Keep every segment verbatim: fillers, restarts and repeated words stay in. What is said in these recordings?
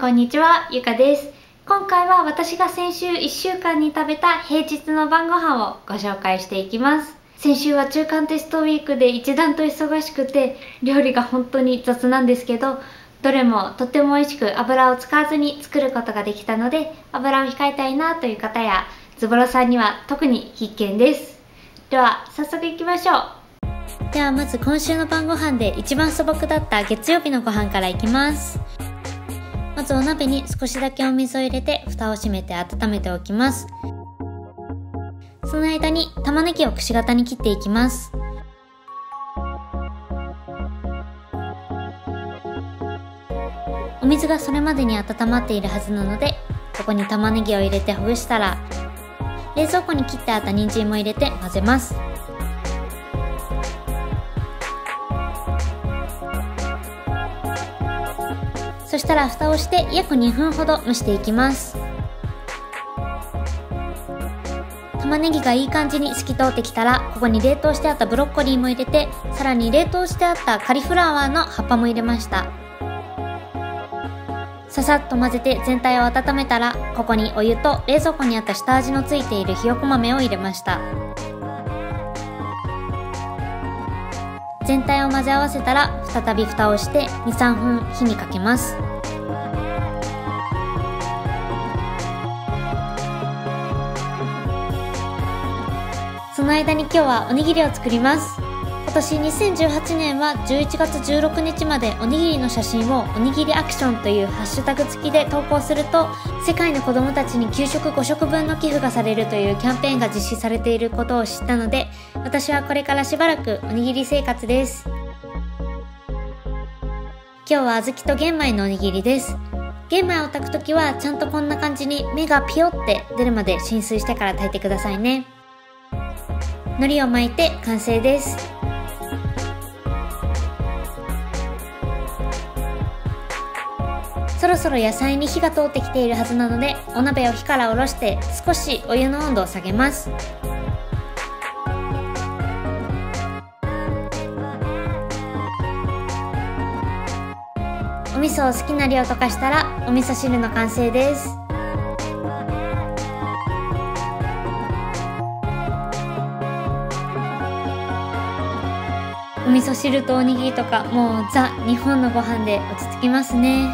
こんにちは、ゆかです。今回は私が先週いっしゅうかんに食べた平日の晩ご飯をご紹介していきます。先週は中間テストウィークで一段と忙しくて、料理が本当に雑なんですけど、どれもとっても美味しく油を使わずに作ることができたので、油を控えたいなという方や、ズボラさんには特に必見です。では、早速いきましょう。ではまず今週の晩ご飯で一番素朴だった月曜日のご飯からいきます。まずお鍋に少しだけお水を入れて蓋を閉めて温めておきます。その間に玉ねぎをくし形に切っていきます。お水がそれまでに温まっているはずなので、ここに玉ねぎを入れてほぐしたら、冷蔵庫に切ってあった人参も入れて混ぜます。そしたら蓋をして約にふんほど蒸していきます。玉ねぎがいい感じに透き通ってきたら、ここに冷凍してあったブロッコリーも入れて、さらに冷凍してあったカリフラワーの葉っぱも入れました。ささっと混ぜて全体を温めたら、ここにお湯と冷蔵庫にあった下味のついているひよこ豆を入れました。全体を混ぜ合わせたら、再び蓋をしてにさんぷん火にかけます。その間に今日はおにぎりを作ります。今年にせんじゅうはちねんはじゅういちがつじゅうろくにちまでおにぎりの写真をおにぎりアクションというハッシュタグ付きで投稿すると、世界の子供たちに給食ごしょくぶんの寄付がされるというキャンペーンが実施されていることを知ったので、私はこれからしばらくおにぎり生活です。今日は小豆と玄米のおにぎりです。玄米を炊くときはちゃんとこんな感じに目がピヨって出るまで浸水してから炊いてくださいね。海苔を巻いて完成です。そろそろ野菜に火が通ってきているはずなので、お鍋を火から下ろして少しお湯の温度を下げます。お味噌を好きな量溶かしたらお味噌汁の完成です。お味噌汁とおにぎりとか、もうザ日本のご飯で落ち着きますね。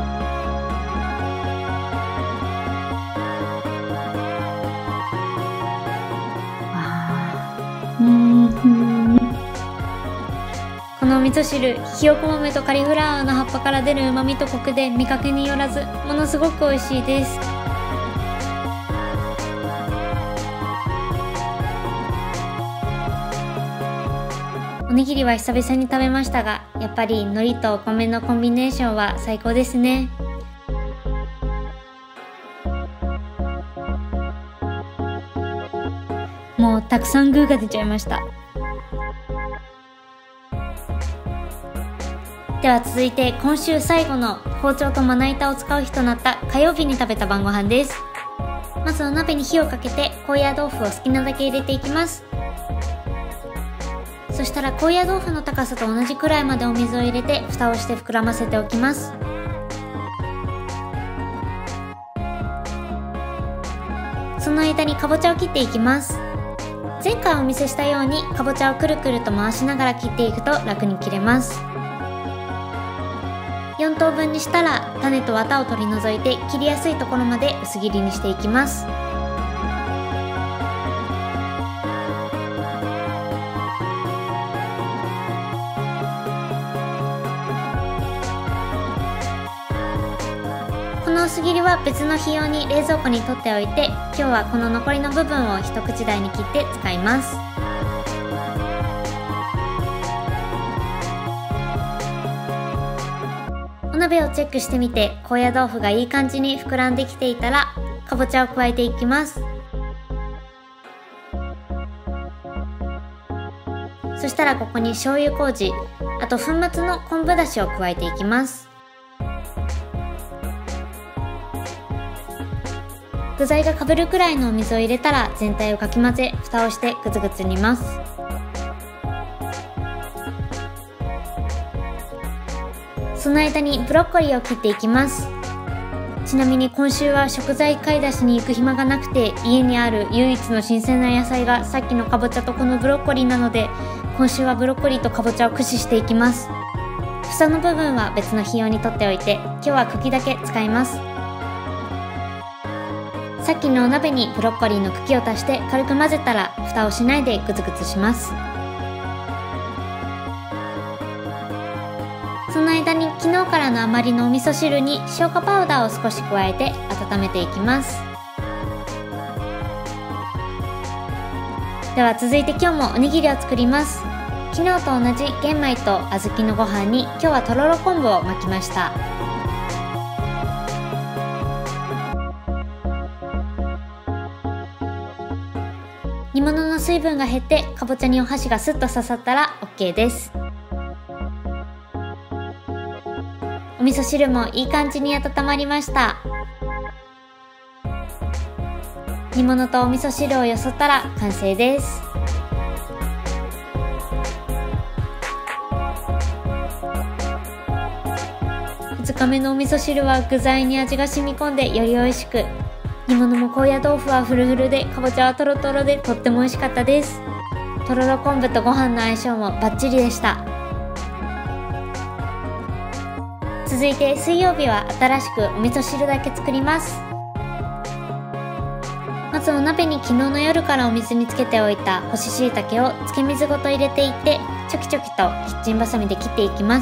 このお味噌汁、ひよこ豆とカリフラワーの葉っぱから出る旨味とコクで見かけによらず、ものすごく美味しいです。おにぎりは久々に食べましたが、やっぱり海苔とお米のコンビネーションは最高ですね。もうたくさんグーが出ちゃいました。では続いて今週最後の包丁とまな板を使う日となった火曜日に食べた晩ご飯です。まずお鍋に火をかけて高野豆腐を好きなだけ入れていきます。そしたら高野豆腐の高さと同じくらいまでお水を入れて蓋をして膨らませておきます。その間にかぼちゃを切っていきます。前回お見せしたようにかぼちゃをくるくると回しながら切っていくと楽に切れます。よんとうぶんにしたら種と綿を取り除いて切りやすいところまで薄切りにしていきます。この薄切りは別の日用に冷蔵庫に取っておいて、今日はこの残りの部分を一口大に切って使います。お鍋をチェックしてみて、高野豆腐がいい感じに膨らんできていたら、かぼちゃを加えていきます。そしたらここに醤油麹、あと粉末の昆布だしを加えていきます。具材がかぶるくらいのお水を入れたら全体をかき混ぜ、蓋をしてグツグツ煮ます。その間にブロッコリーを切っていきます。 ちなみに今週は食材買い出しに行く暇がなくて、家にある唯一の新鮮な野菜がさっきのかぼちゃとこのブロッコリーなので、今週はブロッコリーとかぼちゃを駆使していきます。房の部分は別の日用に取っておいて、今日は茎だけ使います。さっきのお鍋にブロッコリーの茎を足して軽く混ぜたら、蓋をしないでグツグツします。その間に昨日からの余りのお味噌汁に生姜パウダーを少し加えて温めていきます。では続いて今日もおにぎりを作ります。昨日と同じ玄米と小豆のご飯に今日はとろろ昆布を巻きました。煮物の水分が減ってかぼちゃにお箸がスッと刺さったら OK です。お味噌汁もいい感じに温まりました。煮物とお味噌汁をよそったら完成です。ふつかめのお味噌汁は具材に味が染み込んでより美味しく、煮物も高野豆腐はフルフルでかぼちゃはトロトロでとっても美味しかったです。とろろ昆布とご飯の相性もバッチリでした。続いて水曜日は新しくお味噌汁だけ作ります。まずお鍋に昨日の夜からお水につけておいた干し椎茸をつけ水ごと入れていって、チョキチョキとキッチンバサミで切っていきます。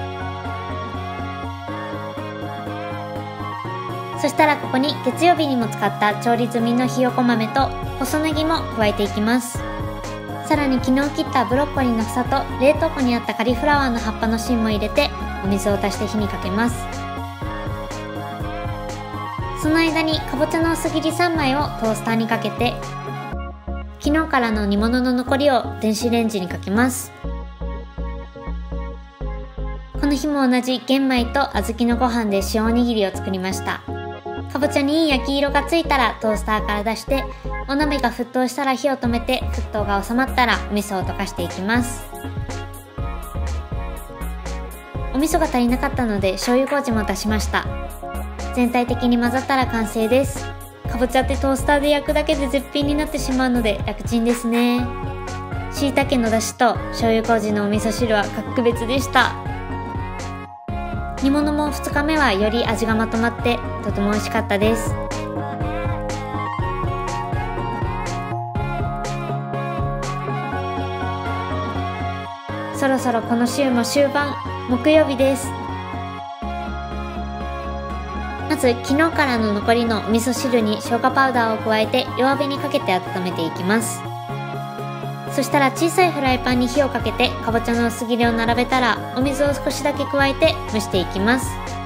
そしたらここに月曜日にも使った調理済みのひよこ豆と細ネギも加えていきます。さらに昨日切ったブロッコリーの房と冷凍庫にあったカリフラワーの葉っぱの芯も入れてお水を足して火にかけます。その間にかぼちゃの薄切りさんまいをトースターにかけて、昨日からの煮物の残りを電子レンジにかけます。この日も同じ玄米と小豆のご飯で塩おにぎりを作りました。かぼちゃにいい焼き色がついたらトースターから出して、お鍋が沸騰したら火を止めて、沸騰が収まったらお味噌を溶かしていきます。お味噌が足りなかったので醤油麹も足しました。全体的に混ざったら完成です。かぼちゃってトースターで焼くだけで絶品になってしまうので楽ちんですね。椎茸の出汁と醤油麹のお味噌汁は格別でした。煮物もふつかめはより味がまとまってとても美味しかったです。そろそろこの週も終盤、木曜日です。まず昨日からの残りのお味噌汁に生姜パウダーを加えて弱火にかけて温めていきます。そしたら小さいフライパンに火をかけてかぼちゃの薄切りを並べたらお水を少しだけ加えて蒸していきます。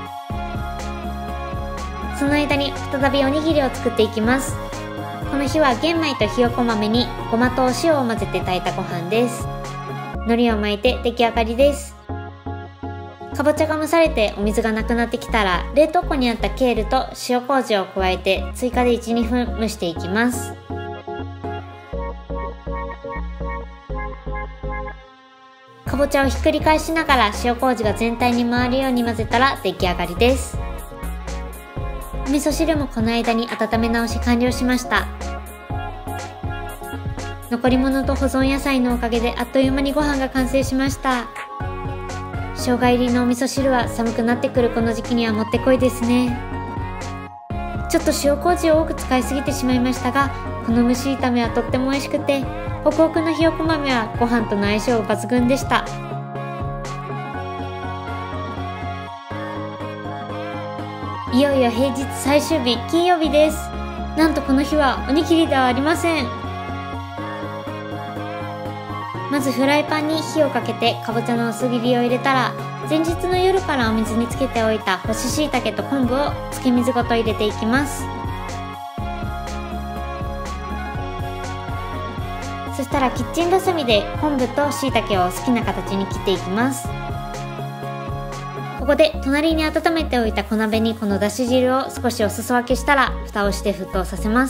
その間に再びおにぎりを作っていきます。この日は玄米とひよこ豆にごまとお塩を混ぜて炊いたご飯です。海苔を巻いて出来上がりです。かぼちゃが蒸されてお水がなくなってきたら冷凍庫にあったケールと塩麹を加えて追加でいち、にふん蒸していきます。かぼちゃをひっくり返しながら塩麹が全体に回るように混ぜたら出来上がりです。お味噌汁もこの間に温め直し完了しました。残り物と保存野菜のおかげであっという間にご飯が完成しました。生姜入りのお味噌汁は寒くなってくるこの時期にはもってこいですね。ちょっと塩麹を多く使いすぎてしまいましたが、この蒸し炒めはとっても美味しくて、ホクホクのひよこ豆はご飯との相性抜群でした。いよいよ平日最終日、金曜日です。なんとこの日はおにぎりではありません。まずフライパンに火をかけてかぼちゃの薄切りを入れたら、前日の夜からお水につけておいた干し椎茸と昆布をつけ水ごと入れていきます。そしたらキッチンバサミで昆布と椎茸を好きな形に切っていきます。ここで隣に温めておいた小鍋にこのだし汁を少しお裾分けしたら蓋をして沸騰させます。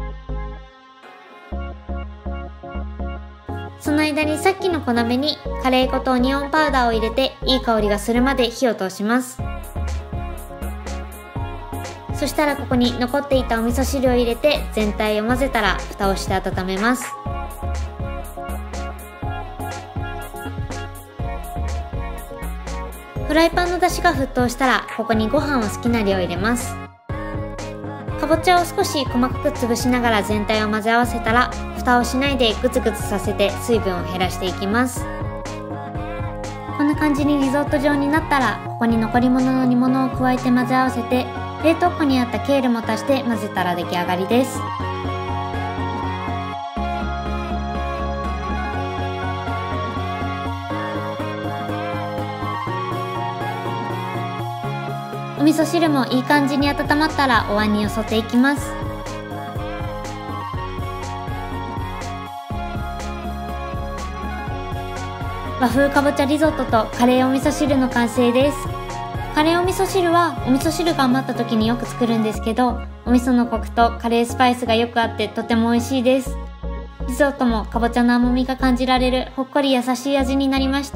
その間にさっきの小鍋にカレー粉とオニオンパウダーを入れていい香りがするまで火を通します。 そしたらここに残っていたお味噌汁を入れて全体を混ぜたら蓋をして温めます。フライパンの出汁が沸騰したらここにご飯を好きな量入れます。かぼちゃを少し細かく潰しながら全体を混ぜ合わせたら蓋をしないでグツグツさせて水分を減らしていきます。こんな感じにリゾット状になったらここに残り物の煮物を加えて混ぜ合わせて冷凍庫にあったケールも足して混ぜたら出来上がりです。お味噌汁もいい感じに温まったらお椀によそっていきます。和風かぼちゃリゾットとカレーお味噌汁の完成です。カレーお味噌汁はお味噌汁が余った時によく作るんですけど、お味噌のコクとカレースパイスがよくあってとても美味しいです。リゾットもかぼちゃの甘みが感じられるほっこり優しい味になりました。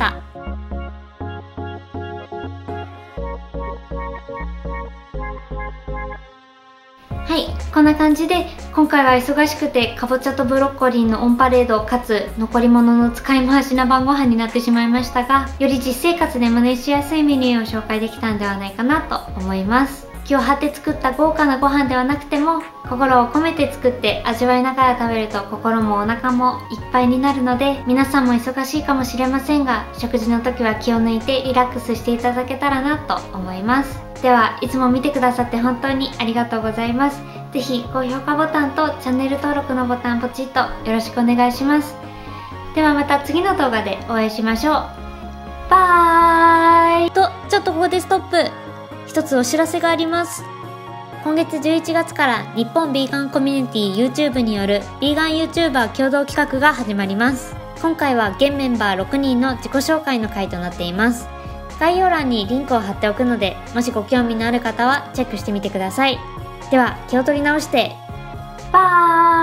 はい、こんな感じで今回は忙しくてかぼちゃとブロッコリーのオンパレードかつ残り物の使い回しな晩ご飯になってしまいましたが、より実生活で真似しやすいメニューを紹介できたんではないかなと思います。気を張って作った豪華なご飯ではなくても心を込めて作って味わいながら食べると心もお腹もいっぱいになるので、皆さんも忙しいかもしれませんが食事の時は気を抜いてリラックスしていただけたらなと思います。ではいつも見てくださって本当にありがとうございます。ぜひ高評価ボタンとチャンネル登録のボタンポチッとよろしくお願いします。ではまた次の動画でお会いしましょう。バーイと、ちょっとここでストップ。一つお知らせがあります。今月じゅういちがつから日本ビーガンコミュニティ YouTube によるビーガン YouTuber 共同企画が始まります。今回は現メンバーろくにんの自己紹介の回となっています。概要欄にリンクを貼っておくので、もしご興味のある方はチェックしてみてください。では気を取り直して、バーイ。